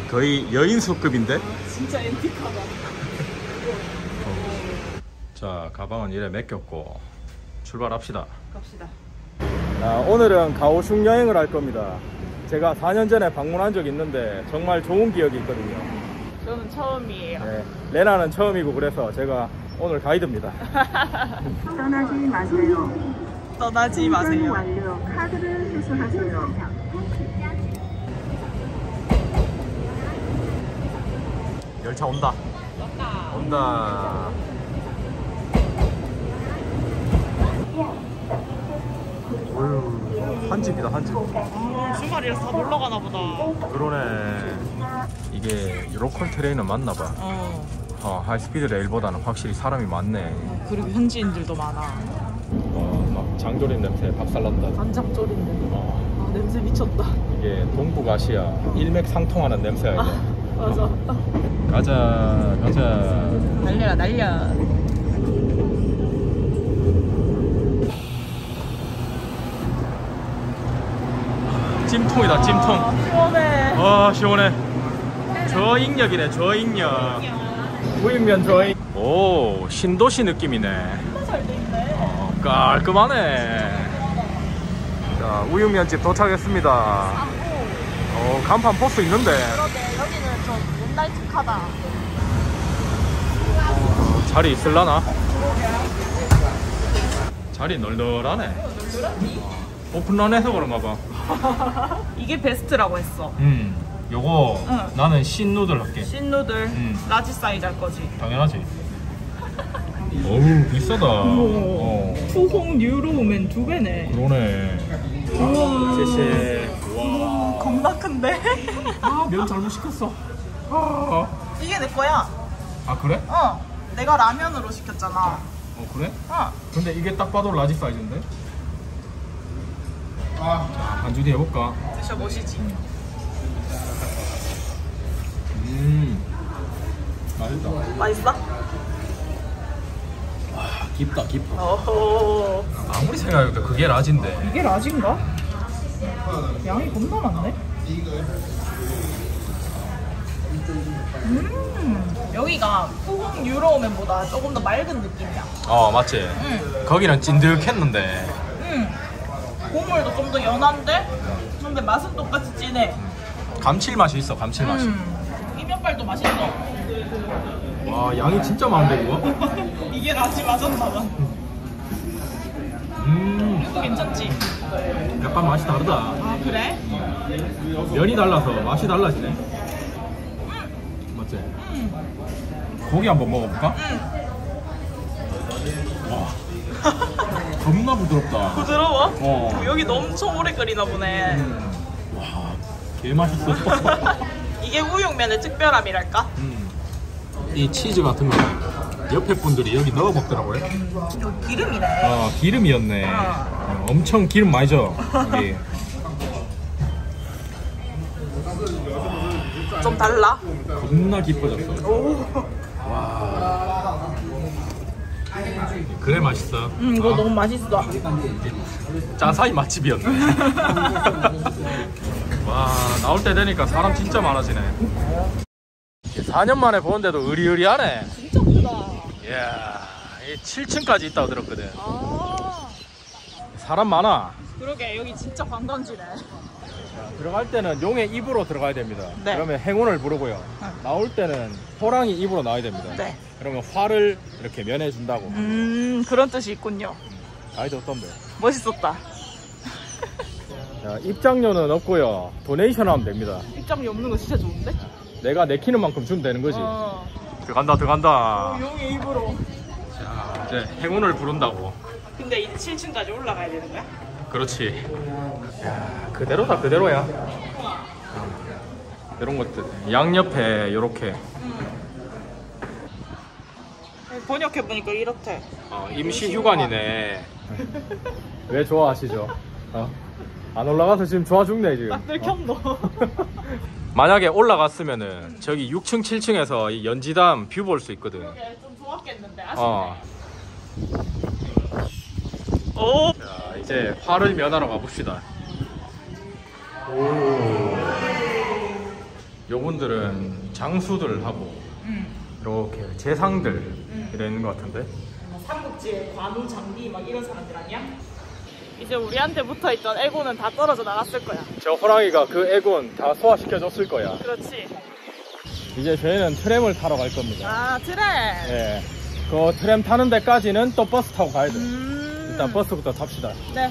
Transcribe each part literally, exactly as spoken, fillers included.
거의 여인수급인데? 진짜 앤틱하다. 자, 가방은 이래 맡겼고 출발합시다. 갑시다. 아, 오늘은 가오슝 여행을 할 겁니다. 제가 사 년 전에 방문한 적 있는데 정말 좋은 기억이 있거든요. 저는 처음이에요. 네, 레나는 처음이고 그래서 제가 오늘 가이드입니다. 떠나지 마세요. 떠나지 마세요. 완료. 카드를 수수하세요. 열차 온다. 왔다. 온다. 어휴, 한 집이다, 한 집. 아, 주말이라서 다 놀러 가나 보다. 그러네. 이게 로컬 트레이너 맞나 봐. 어. 어, 하이스피드 레일보다는 확실히 사람이 많네. 그리고 현지인들도 많아. 어, 막 장조림 냄새 박살난다. 간장 졸인데. 어, 아, 냄새 미쳤다. 이게 동북아시아 일맥상통하는 냄새야 이거. 아, 맞아. 가자, 가자. 날려라, 날려. 찜통이다, 찜통. 아, 시원해. 와, 시원해. 저잉역이네, 저잉역. 우육면 저잉. 오, 신도시 느낌이네. 잘 돼 있네. 어, 깔끔하네. 자, 우육면집 도착했습니다. 어, 간판 포스 있는데. 그러게, 여기는 좀 옛날틱하다. 어, 자리 있을라나? 자리 널널하네. 오픈런해서 그런가 봐. 이게 베스트라고 했어. 음, 요거 응. 나는 신누들 할게. 신누들, 음. 라지 사이즈 할 거지. 당연하지. 어우, 비싸다. 어. 투홍 유로우면 두 배네. 그러네. 우와. 쎄쎄. 와. 겁나 큰데? 아, 면 잘못 시켰어. 아, 이게 내 거야. 아 그래? 어. 내가 라면으로 시켰잖아. 어, 그래? 어. 근데 이게 딱 봐도 라지 사이즈인데? 자, 반주디 해볼까? 드셔보시지. 음, 맛있다. 맛있어? 와, 깊다, 깊어. 어허. 아무리 생각해도 그게 라지인데. 이게 라지인가? 양이 겁나 많네. 음, 여기가 푸홍 유로우면보다 조금 더 맑은 느낌이야. 어, 맞지? 응. 거기는 찐득했는데. 응. 국물도 좀 더 연한데? 근데 맛은 똑같이 진해. 감칠맛이 있어, 감칠맛이. 음. 이 면발도 맛있어. 와, 양이 진짜 많은데, 이거? 이게 라지 맞았나봐. 음, 괜찮지? 약간 맛이 다르다. 아, 그래? 면이 달라서 맛이 달라지네. 맞지? 응. 고기 한번 먹어볼까? 응. 와, 겁나 부드럽다. 부드러워? 어. 여기도 엄청 오래 끓이나 보네. 음. 와, 개 맛있어. 이게 우육면의 특별함이랄까? 음. 이 치즈 같은 거 옆에 분들이 여기 넣어 먹더라고요. 여기 기름이네. 어, 기름이었네. 어. 어, 엄청 기름 많이 줘. 여기. 좀 달라? 겁나 깊어졌어. 오. 와. 그래 맛있어. 음, 이거 너무 맛있어. 짜사이 맛집이었네. 와, 나올 때 되니까 사람 진짜 많아지네. 사 년 만에 보는데도 의리의리하네. 진짜 크다. 이야, 칠 층까지 있다고 들었거든. 아, 사람 많아. 그러게 여기 진짜 관광지네. 들어갈 때는 용의 입으로 들어가야 됩니다. 네. 그러면 행운을 부르고요. 응. 나올 때는 호랑이 입으로 나와야 됩니다. 네. 그러면 화를 이렇게 면해준다고. 음, 그런 뜻이 있군요. 아이디 어떤데? 멋있었다. 자, 입장료는 없고요. 도네이션 하면 됩니다. 입장료 없는 거 진짜 좋은데? 내가 내키는 만큼 주면 되는 거지. 어. 들어간다, 들어간다. 용의 입으로. 자, 이제 행운을 부른다고. 근데 이제 칠 층까지 올라가야 되는 거야? 그렇지. 야, 그대로다, 그대로야. 이런 것들. 양옆에 요렇게 번역해보니까 이렇대. 어, 임시휴관이네. 왜 좋아하시죠? 어? 안 올라가서 지금 좋아 죽네 지금. 딱 들켰노. 만약에 올라갔으면은 저기 육 층, 칠 층에서 이 연지담 뷰 볼 수 있거든. 그게 좀 좋았겠는데 아쉽네. 어. 오. 자, 이제 화를 면하러 가봅시다. 오. 요분들은 장수들하고 응. 이렇게 재상들 응. 이래 있는 것 같은데. 삼국지의 관우 장비 막 이런 사람들 아니야? 이제 우리한테 붙어있던 에고는 다 떨어져 나갔을 거야. 저 호랑이가 그 애군 다 소화시켜줬을 거야. 그렇지. 이제 저희는 트램을 타러 갈 겁니다. 아 트램. 예. 그 트램 타는 데까지는 또 버스 타고 가야 돼. 음. 일단 버스부터 탑시다. 네.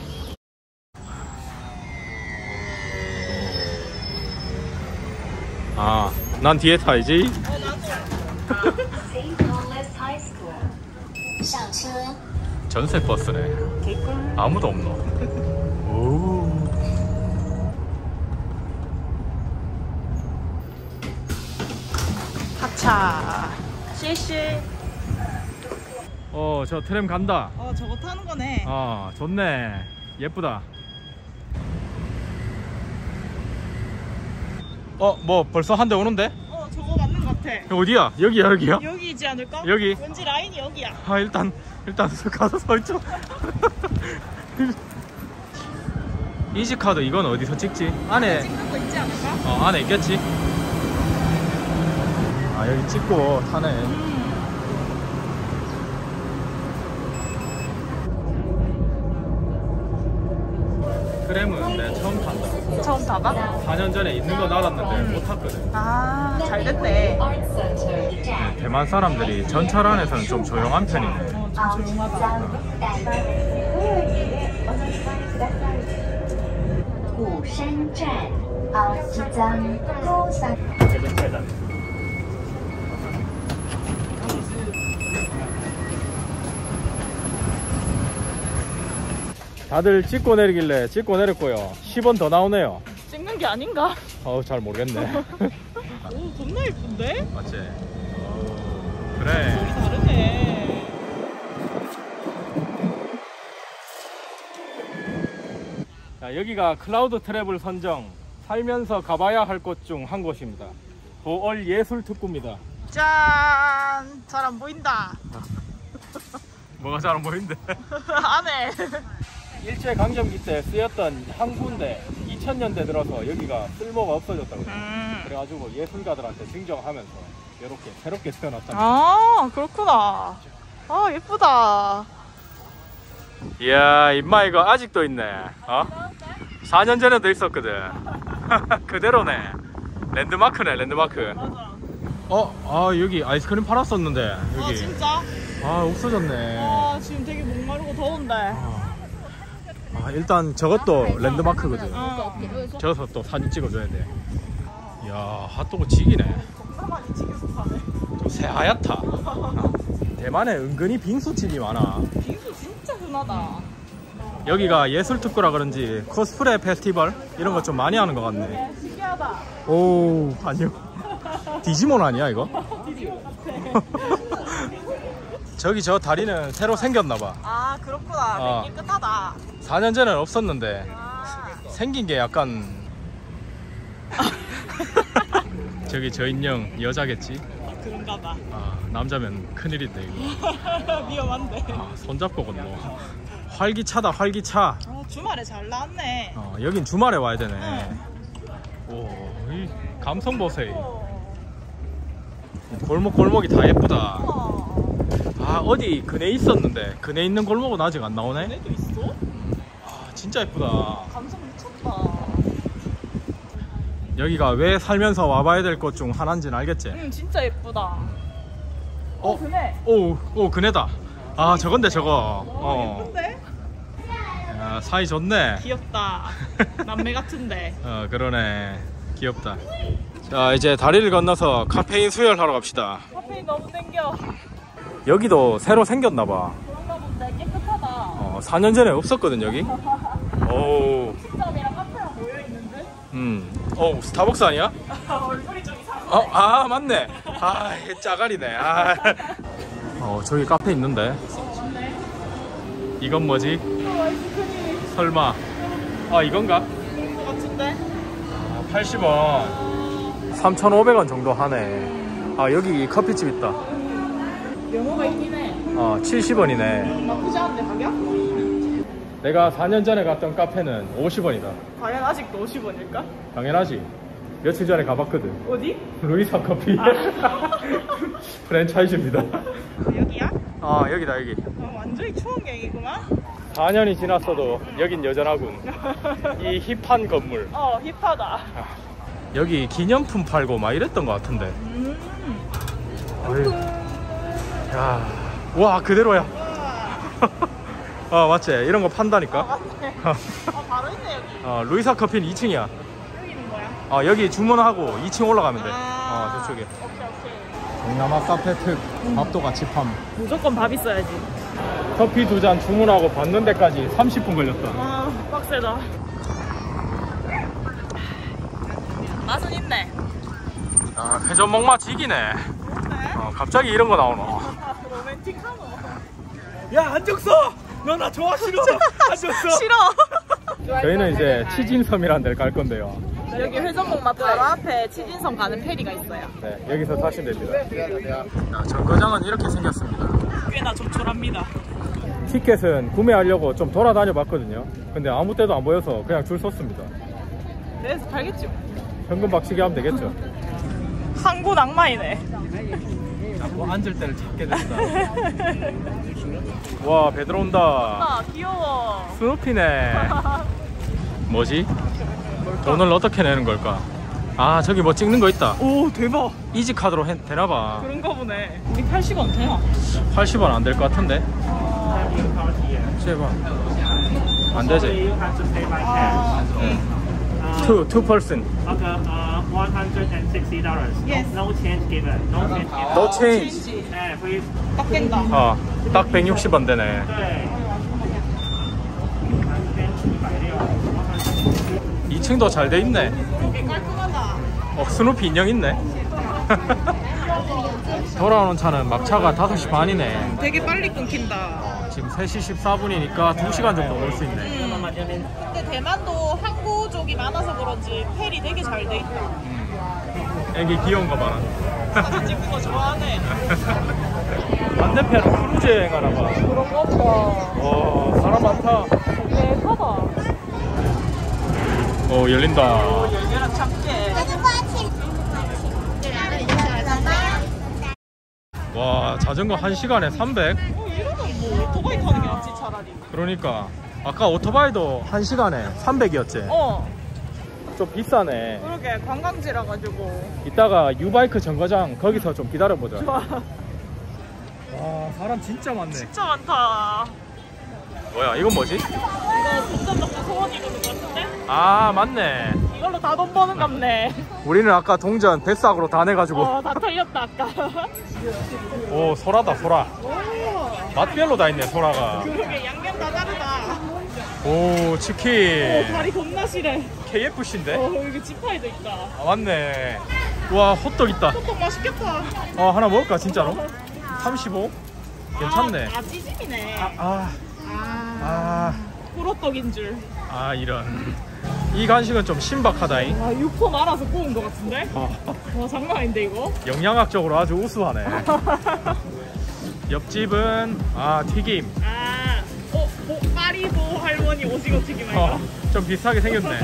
아, 난 뒤에 타야지. 어 나도. Saint Thomas High School. 上车。 전세 버스네. 아무도 없노. 오. 하차. 씨씨. 어, 저 트램 간다. 어 저거 타는 거네. 아, 좋네. 예쁘다. 어, 뭐 벌써 한 대 오는데? 어 저거 맞는 것 같아. 어디야? 여기야, 여기야? 여기이지 않을까? 여기. 왠지 라인이 여기야. 아, 일단 일단 가서 서 있죠. 이지카드 이건 어디서 찍지? 안에 찍는 거 있지 않을까? 어, 안에 있겠지? 아, 여기 찍고 타네. 음. 트램은 내 처음 탄다. 처음 타봐? 사 년 전에 있는 건 알았는데 못 탔거든. 아, 잘 됐네. Art Center 一站。 대만 사람들이 전철 안에서는 좀 조용한 편이네. 어, 좀 조용하다. 虎山站，奥之江高山。 다들 찍고 내리길래 찍고 내렸고요. 십 원 더 나오네요. 찍는 게 아닌가? 어우, 잘 모르겠네. 오, 겁나 예쁜데? 맞지? 소리 그래. 다르네. 자, 여기가 클라우드 트래블 선정 살면서 가봐야 할 곳 중 한 곳입니다. 보얼 예술특구입니다. 짠! 잘 안 보인다. 뭐가 잘 안 보이는데? 안에. 일제강점기 때 쓰였던 항구인데 이천 년대 들어서 여기가 쓸모가 없어졌다고 해요. 음. 그래가지고 예술가들한테 증정하면서 이렇게 새롭게 세워놨답니다. 아, 그렇구나. 아, 예쁘다. 이야, 임마 이거 아직도 있네. 어? 사 년 전에도 있었거든. 그대로네. 랜드마크네, 랜드마크. 맞아. 어? 아, 여기 아이스크림 팔았었는데 아, 여기. 진짜? 아, 없어졌네. 아, 지금 되게 목마르고 더운데. 아, 일단 저것도 랜드마크거든. 어. 저기서 또 사진 찍어줘야 돼. 이야, 핫도그 지기네. 가만히 지켜서 사네. 좀 새하얗다. 대만에 은근히 빙수집이 많아. 빙수 진짜 흔하다. 여기가 예술특구라 그런지 코스프레 페스티벌 이런 거 좀 많이 하는 것 같네. 그러게, 신기하다. 오, 아니요. 디지몬 아니야 이거? 디지몬 같아. 저기 저 다리는 새로 생겼나봐. 아, 그렇구나. 어. 깨끗하다. 사 년 전에는 없었는데 아. 생긴 게 약간 저기 저 인형 여자겠지? 그런가 봐. 아, 남자면 큰일인데 이거. 위험한데. 아, 손잡고 건너. 활기차다, 활기차. 어, 주말에 잘 나왔네. 어, 여긴 주말에 와야 되네. 오, 이 감성 보세요. 어. 골목 골목이 다 예쁘다. 어. 아, 어디 그네 있었는데 그네 있는 골목은 아직 안 나오네. 얘네도 있어? 아, 진짜 예쁘다. 감성 미쳤다. 여기가 왜 살면서 와봐야 될 곳 중 하나인지는 알겠지? 응, 진짜 예쁘다. 어? 어, 그네. 오, 오, 그네다. 아, 저건데 저거. 어, 어. 예쁜데? 야, 사이 좋네. 귀엽다. 남매 같은데. 어, 그러네. 귀엽다. 자, 이제 다리를 건너서 카페인 수혈하러 갑시다. 카페인 너무 땡겨. 여기도 새로 생겼나봐. 그런가 본데 깨끗하다. 어, 사 년 전에 없었거든 여기. 오, 식점이랑 카페랑 모여있는데? 음, 어, 스타벅스 아니야? 얼굴이 좀 이상해. 어, 아, 맞네. 아, 짜가리네. 아. 어, 저기 카페 있는데. 이건 뭐지? 어, 아이스크림. 설마. 아, 이건가? 그런 거 같은데? 아, 팔십 원. 삼천오백 원 정도 하네. 아, 여기 커피집 있다. 영어가 있긴 해. 아, 칠십 원이네. 나쁘지 않은데 가격? 내가 사 년 전에 갔던 카페는 오십 원이다. 과연 아직도 오십 원일까? 당연하지. 며칠 전에 가봤거든. 어디? 루이사 커피. 프랜차이즈입니다. 여기야? 아, 여기다, 여기. 아, 완전히 추억여행이구만. 사 년이 지났어도 여긴 여전하군. 이 힙한 건물. 어, 힙하다. 여기 기념품 팔고 막 이랬던 것 같은데. 음. 어이. 야, 와, 그대로야. 아, 맞지? 이런 거 판다니까. 아, 맞네. 아, 바로 있네, 여기. 어, 루이사 커피는 이 층이야. 여기 있는 거야? 어, 여기 주문하고 이 층 올라가면 돼. 아. 어, 저쪽에. 오케이, 오케이. 동남아 카페 특 밥도 같이 팜. 무조건 밥 있어야지. 커피 두 잔 주문하고 받는 데까지 삼십 분 걸렸다. 아, 빡세다. 맛은 있네. 아, 회전 목마 지기네. 어, 갑자기 이런 거 나오노. 로맨틱하노. 야, 안정서! 너 나 좋아 싫어. 안정서. 싫어. 저희는 이제 치진섬이라는 데를 갈 건데요. 여기 회전목마 바로 앞에 치진섬 가는 페리가 있어요. 네, 여기서 타시면 됩니다. 자, 정거장은 이렇게 생겼습니다. 꽤나 조촐합니다. 티켓은 구매하려고 좀 돌아다녀 봤거든요. 근데 아무 때도 안 보여서 그냥 줄 섰습니다. 내에서 팔겠죠. 현금 박치기 하면 되겠죠. 항구 낭만이네. 뭐 앉을 때를 찾게 된다. 와, 배 들어온다. 아, 귀여워. 스누피네. 뭐지? 돈을 어떻게 내는 걸까? 아, 저기 뭐 찍는 거 있다. 오, 대박. 이지 카드로 해, 되나봐. 그런가 보네. 우리 팔십 원 되나? 팔십 원 안 될 것 같은데? 제발. 안 되지? 아, Two, two person. Okay, uh, one hundred and sixty dollars. Yes. No change given. No change given. No change. 네, please. 딱 깬다. 어, 딱 백육십 원 되네. 对。 이 층도 잘 돼 있네. 되게 깔끔하다. 어, 스누피 인형 있네. 돌아오는 차는 막차가 다섯 시 반이네. 되게 빨리 끊긴다. 지금 세 시 십사 분이니까 두 시간 정도 올 수 있네. 음. 근데 대만도 항구 쪽이 많아서 그런지 페리 되게 잘 돼 있다. 애기 귀여운 거 봐라. 사진 찍는 거 좋아하네. 반대편은 크루즈 여행 하나 봐. 그런가 보다. 와, 사람 많다. 대박이다. 어, 열린다. 오, 열려라 참깨. 와, 자전거 한 시간에 삼백? 어, 이러면 뭐 오토바이 타는 게 낫지 차라리. 그러니까 아까 오토바이도 한 시간에 삼백이었지? 어, 좀 비싸네. 그러게 관광지라 가지고. 이따가 유바이크 정거장 거기서 좀 기다려보자. 좋아. 와, 사람 진짜 많네. 진짜 많다. 뭐야, 이건 뭐지? 이거 동전 넣고 소원이거든 같은데? 아, 맞네. 이걸로 다 돈 버는 갑네. 우리는 아까 동전 뱃삭으로 다 내가지고. 어, 다 털렸다 아까. 오, 소라다, 소라. 오, 맛별로 다 있네, 소라가. 그러게 양념 다 다르다. 오, 오, 치킨. 다리 겁나 실해. 케이에프씨인데? 어, 여기 지파이도 있다. 아, 맞네. 와, 호떡 있다. 호떡 맛있겠다. 어, 하나 먹을까, 진짜로? 삼십오? 괜찮네. 아, 아 찌짐이네. 아, 아, 아, 아, 호떡인 줄. 아, 이런. 이 간식은 좀 신박하다잉. 아, 육포 말아서 구운 거 같은데? 어, 와, 장난 아닌데 이거? 영양학적으로 아주 우수하네. 옆집은, 아, 튀김. 아, 어, 어, 파리보 할머니 오징어 튀김 아이가? 어, 좀 비슷하게 생겼네.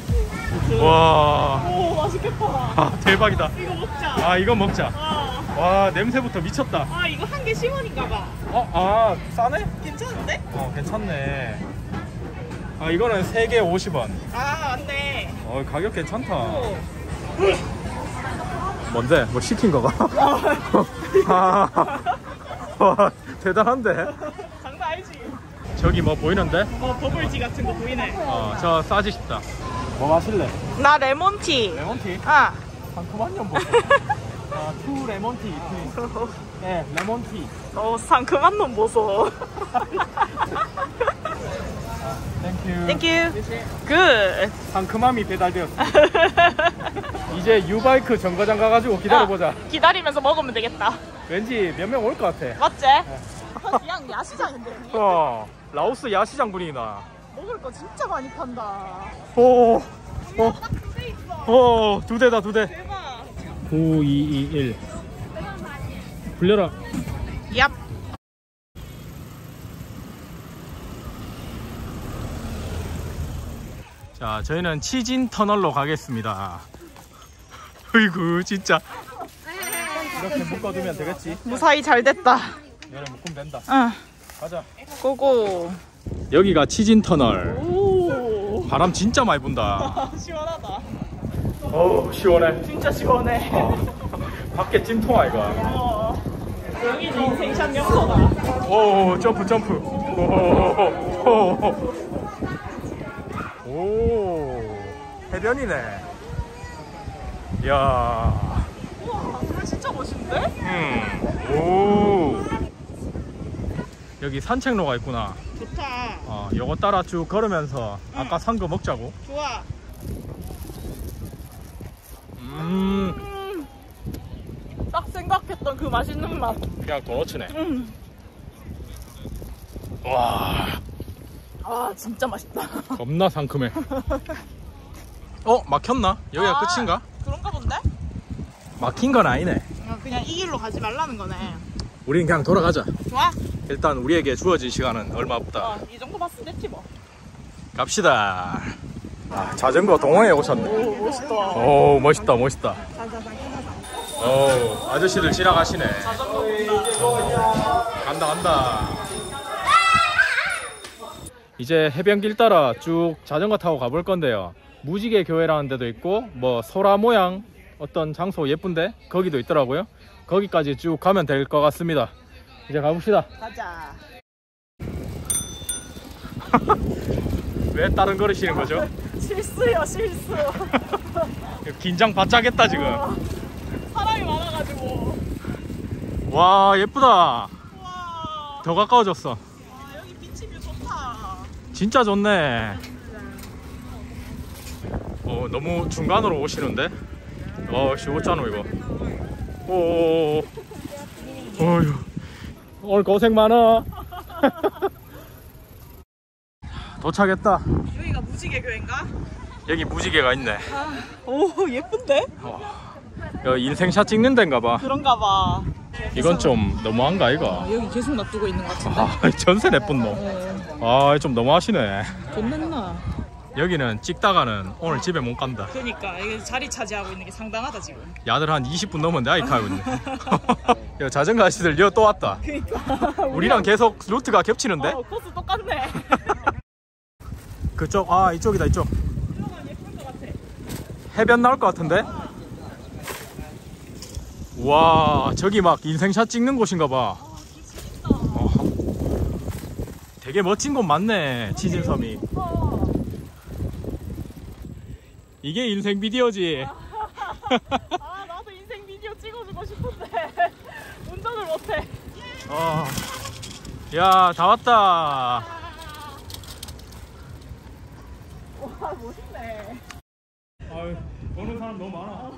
와, 오, 맛있겠다. 아, 대박이다. 이거 먹자. 아, 이거 먹자. 아, 와, 냄새부터 미쳤다. 아 이거 한 개 십 원인가 봐. 어, 아, 싸네? 괜찮은데? 어, 괜찮네. 아, 이거는 세 개 오십 원. 아, 맞네. 어, 가격 괜찮다. 오. 뭔데? 뭐 시킨 거가? 아, 와, 대단한데? 장난 아니지? 저기 뭐 보이는데? 어, 버블지 같은 거 보이네. 어, 저 싸지 싶다. 뭐 마실래? 나 레몬티. 레몬티? 아. 상큼한 년 보고. 아, 투 레몬티, 플리즈. 네, 레몬티. 어, 상큼한 놈 보소. 땡큐. 땡큐. 굿. 상큼함이 배달되었어. 이제 유바이크 정거장 가가지고 기다려보자. 아, 기다리면서 먹으면 되겠다. 왠지 몇 명 올 것 같아. 맞지? 그냥 야시장인데 여기? 어, 라오스 야시장 분위기나. 먹을 거 진짜 많이 판다. 오, 어, 딱두대 있어. 어, 두 대다, 두 대. 대박. 구 이 이 일. 불려라. 얍. 자, 저희는 치진 터널로 가겠습니다. 어이구 진짜. 이렇게 묶어두면 되겠지? 무사히 잘 됐다. 얘를 묶으면 된다. 응. 가자. 고고. 여기가 치진 터널. 오. 바람 진짜 많이 분다. 시원하다. 어우 시원해. 진짜 시원해. 밖에 찜통아 이거. 어. 여기 인생샷 명소다. 오 점프 점프. 오, 오 해변이네. 이야. 우와, 물 진짜 멋있는데? 음. 오. 여기 산책로가 있구나. 좋다. 어, 요거 따라 쭉 걸으면서 아까 산 거 먹자고. 좋아. 음. 음. 딱 생각했던 그 맛있는 맛. 그냥 도너츠네. 음. 와. 아, 진짜 맛있다. 겁나 상큼해. 어? 막혔나? 여기가 아, 끝인가? 그런가 본데? 막힌 건 아니네. 아, 그냥 이 길로 가지 말라는 거네. 우린 그냥 돌아가자. 좋아? 일단 우리에게 주어진 시간은 얼마 없다. 어, 이 정도 봤으면 됐지 뭐. 갑시다. 아, 자전거 동호회에 오셨네. 오, 멋있다. 오 멋있다 멋있다. 자자자. 오 아저씨들 지나가시네. 자전거 본다. 간다 간다. 이제 해변길 따라 쭉 자전거 타고 가볼 건데요. 무지개 교회라는 데도 있고 뭐 소라 모양 어떤 장소 예쁜데 거기도 있더라고요. 거기까지 쭉 가면 될 것 같습니다. 이제 가봅시다. 가자. 왜 다른 걸으시는 거죠? 실수요, 실수. 긴장 바짝 했다 지금. 사람이 많아가지고. 와 예쁘다. 우와. 더 가까워졌어. 와, 여기 비치뷰 좋다. 진짜 좋네. 어 너무 중간으로 오시는데. 어씨 어쩌노 이거. 오오오. 어휴. 오늘 고생 많아. 도착했다. 여기가 무지개 교회인가? 여기 무지개가 있네. 아, 오, 예쁜데? 여기 인생샷 찍는 데인가 봐. 그런가 봐. 이건 좀 너무한가 이거. 아, 여기 계속 놔두고 있는 것 같은데. 아 전세 내뿐 놈. 아 좀 너무하시네. 돈 냈나? 여기는 찍다가는 오늘 집에 못 간다. 그러니까 이게 자리 차지하고 있는 게 상당하다 지금. 야들 한 이십 분 넘었는데 아이카 하고 있네. 야, 자전거 아저씨들 여기 또 왔다. 그러니까. 우리랑 계속 루트가 겹치는데? 어, 코스 똑같네. 그쪽 아 이쪽이다 이쪽. 들어가면 예쁠 것 같아. 해변 나올 것 같은데? 와 저기 막 인생샷 찍는 곳인가 봐. 어, 되게 멋진 곳 많네. 치진섬이. 이게 인생 비디오지. 아, 나도 인생 비디오 찍어주고 싶은데 운전을 못해. 어. 야 다 왔다. 와, 멋있네. 아유 보는 사람 너무 많아.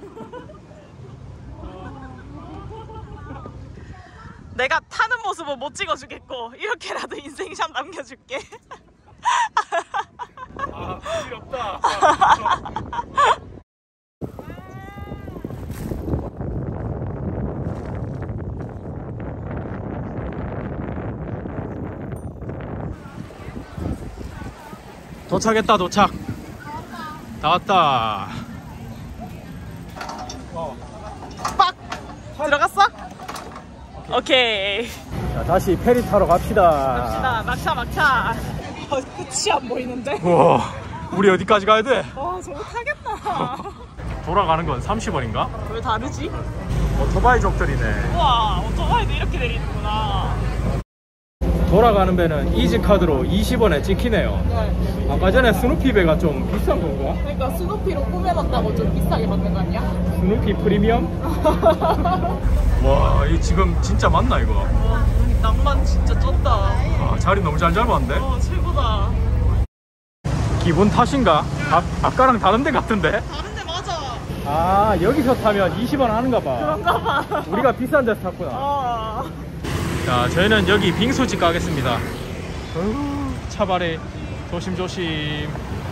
내가 타는 모습은 못 찍어주겠고 이렇게라도 인생샷 남겨줄게. 아 부질없다. 도착했다 도착. 다 왔다. 어. 빡! 들어갔어? 오케이. 자 다시 페리 타러 갑시다. 갑시다. 막차 막차. 어, 끝이 안 보이는데? 우와 우리 어디까지 가야 돼? 와, 저거 타겠다. 돌아가는 건 삼십 원인가? 왜 다르지? 오토바이족들이네. 우와, 오토바이도 이렇게 내리는구나. 돌아가는 배는 이지카드로 이십 원에 찍히네요. 네. 아까 전에 스누피 배가 좀 비싼 건가? 그러니까 스누피로 꾸며놨다고 좀 비싸게 받는 거 아니야? 스누피 프리미엄? 와, 이 지금 진짜 맞나 이거? 와, 낭만 진짜 쩐다. 아, 자리 너무 잘 잡았는데? 어, 최고다. 기분 탓인가? 아, 아까랑 다른 데 같은데? 다른데 맞아. 아, 여기서 타면 이십 원 하는가 봐. 그런가 봐. 우리가 비싼 데서 탔구나. 어. 자, 저희는 여기 빙수집 가겠습니다. 어휴, 차발에 조심조심.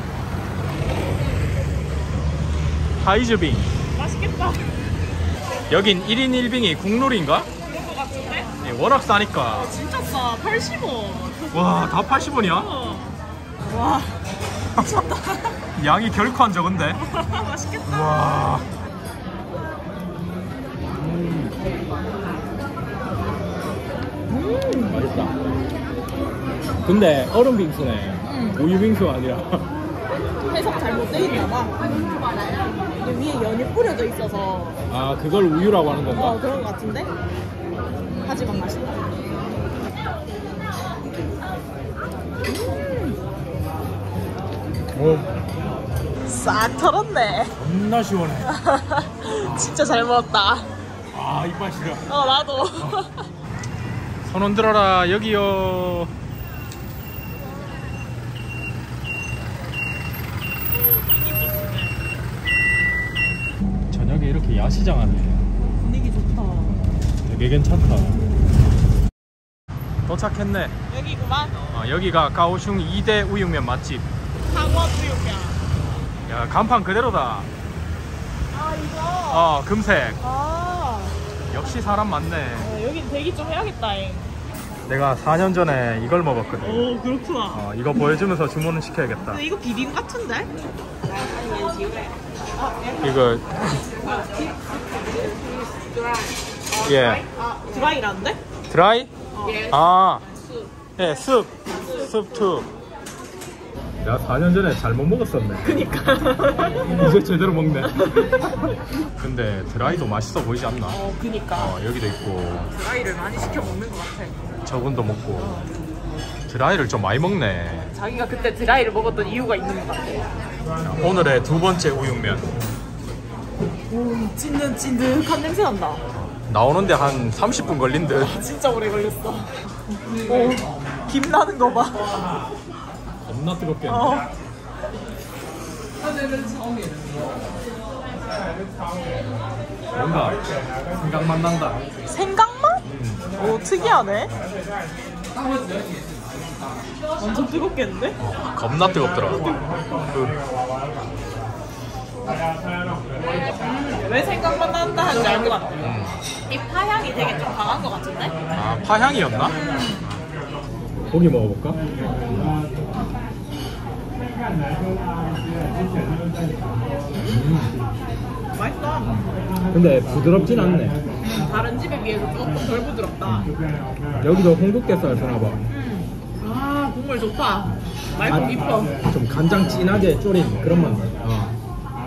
하이즈빙. 맛있겠다. 여긴 일 인 일 빙이 국룰인가? 그런 거 같은데? 예, 워낙 싸니까. 진짜 싸. 팔십 원. 와, 다 팔십 원이야? 어. 와. 양이 결코 안 적은데? 맛있겠다. 와. 근데 얼음 빙수네. 응. 우유 빙수가 아니라. 해석 잘못돼 있나 봐. 근데 위에 연이 뿌려져 있어서 아, 그걸 우유라고 하는 건가? 어 그런 것 같은데? 하지만 맛있다. 오, 싹 털었네. 겁나 시원해. 진짜 잘 먹었다. 아, 이빨 시려. 어 나도. 손 흔들어라, 여기요. 저녁에 이렇게 야시장 하네. 분위기 좋다. 되게 괜찮다. 도착했네. 여기구만. 어, 여기가 가오슝 이 대 우육면 맛집. 상원 우육면. 야, 간판 그대로다. 아 이거. 어, 금색. 아 역시 사람 많네. 어, 여긴 대기 좀 해야겠다잉. 내가 사 년 전에 이걸 먹었거든. 오 그렇구나. 어, 이거 보여주면서 주문을 시켜야겠다. 근데 이거 비빔 같은데? 이거 예 아 드라이라는데? 드라이? 아, 예, 습, 습2. 내가 사 년 전에 잘못 먹었었네. 그니까. 이제 제대로 먹네. 근데 드라이도 맛있어 보이지 않나? 어 그니까. 어, 여기도 있고 드라이를 많이 시켜 먹는 것 같아. 저분도 먹고. 드라이를 좀 많이 먹네. 자기가 그때 드라이를 먹었던 이유가 있는 것 같아. 자, 오늘의 두 번째 우육면. 오 찐득 찐득한 냄새 난다. 나오는데 한 삼십 분 걸린 듯. 진짜 오래 걸렸어. 오김 나는 거 봐. 겁나 뜨겁게. 어. 뭔가 생각만 난다. 생강맛? 오 특이하네. 완전 뜨겁겠는데? 겁나 뜨겁더라. 그, 음, 왜 생강맛 난다 하는지 알 것 같아. 음. 이 파향이 되게 좀 강한 것 같은데? 아, 파향이었나? 고기 먹어볼까? 음. 맛있다. 근데 부드럽진 않네. 음, 다른 집에 비해서 조금 덜 부드럽다. 여기도 홍두깨살 주나봐. 음. 아 국물 좋다. 맑고 깊어. 좀 간장 진하게 졸인 그런 맛. 어.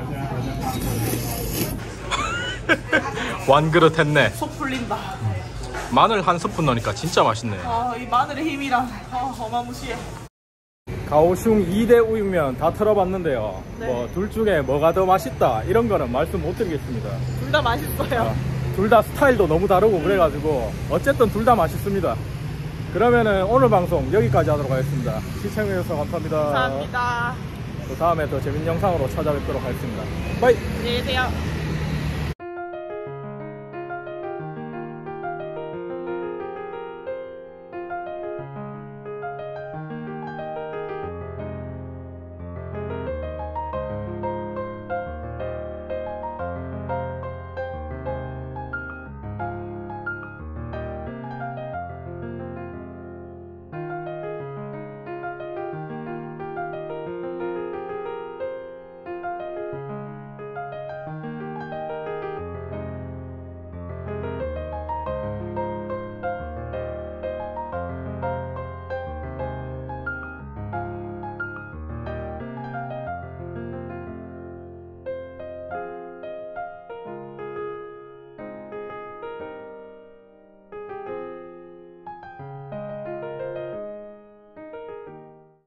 완 그릇 했네. 속 풀린다. 마늘 한 스푼 넣으니까 진짜 맛있네. 아 이 마늘의 힘이랑 아, 어마무시해. 가오슝 이 대 우육면 다 털어봤는데요. 네. 뭐 둘 중에 뭐가 더 맛있다 이런 거는 말씀 못 드리겠습니다. 둘 다 맛있어요. 둘 다 스타일도 너무 다르고 그래가지고 어쨌든 둘 다 맛있습니다. 그러면은 오늘 방송 여기까지 하도록 하겠습니다. 시청해주셔서 감사합니다. 감사합니다. 또 다음에 더 재밌는 영상으로 찾아뵙도록 하겠습니다. 바이. 안녕히 계세요.